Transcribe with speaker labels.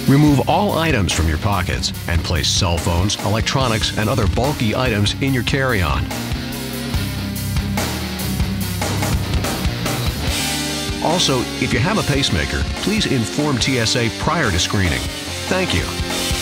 Speaker 1: Remove all items from your pockets and place cell phones, electronics, and other bulky items in your carry-on. Also, if you have a pacemaker, please inform TSA prior to screening. Thank you.